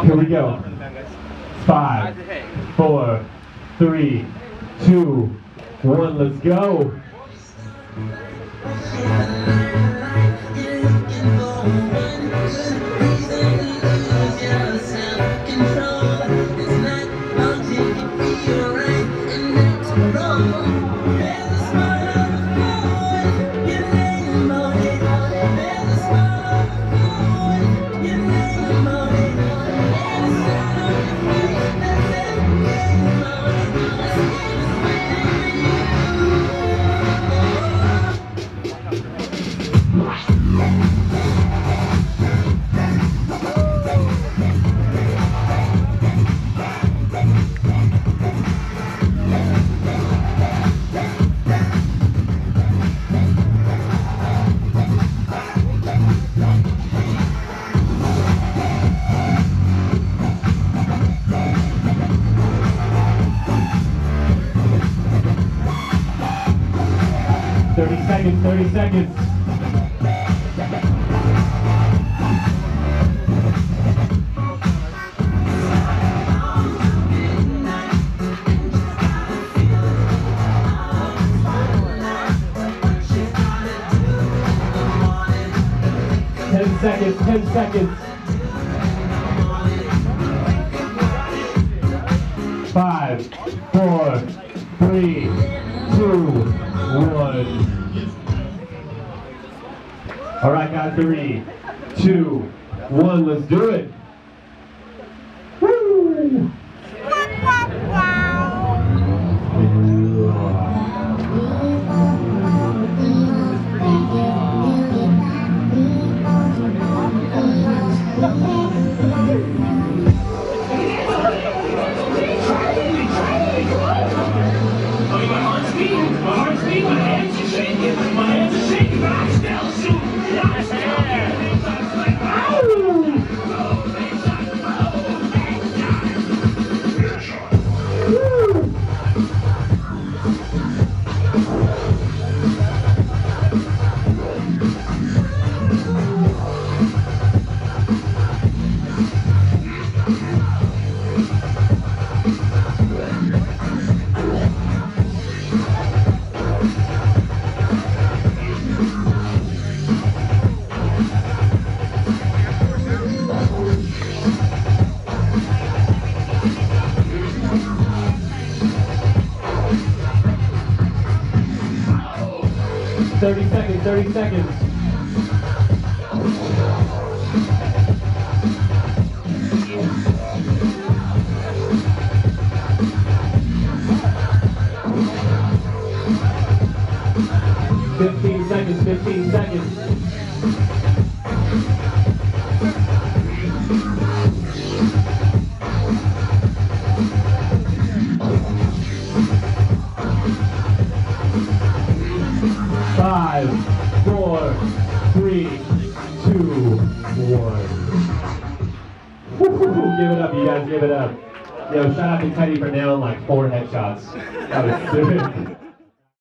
Here we go. 5, 4, 3, 2, 1, let's go. Thirty seconds. 10 seconds, 10 seconds. 5, 4, 3, 2, 1. All right, guys, 3, 2, 1, let's do it. Woo! 30 seconds, 30 seconds. 15 seconds, 15 seconds. 5, 4, 3, 2, 1. Woo-hoo-hoo. Give it up, you guys, give it up. Yo, shout out to Teddy for nailing like 4 headshots. That was sick.